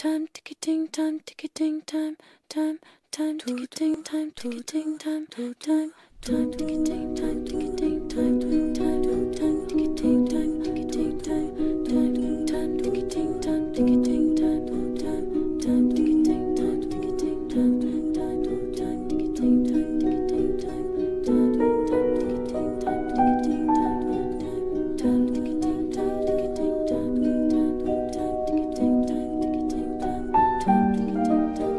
time, ticketing time, ticketing time, time, time, ticketing time, ticketing time, time, time, ticketing time, ticketing time, time, time, ticketing time, ticketing time, time, time, ticketing time, ticketing time, time, time, ticketing time, ticketing time, time, time, ticketing time, ticketing time, time, time, ticketing time, ticketing time, time, ticketing time, ticketing time, time, ticketing time, ticketing time, time, ticketing time,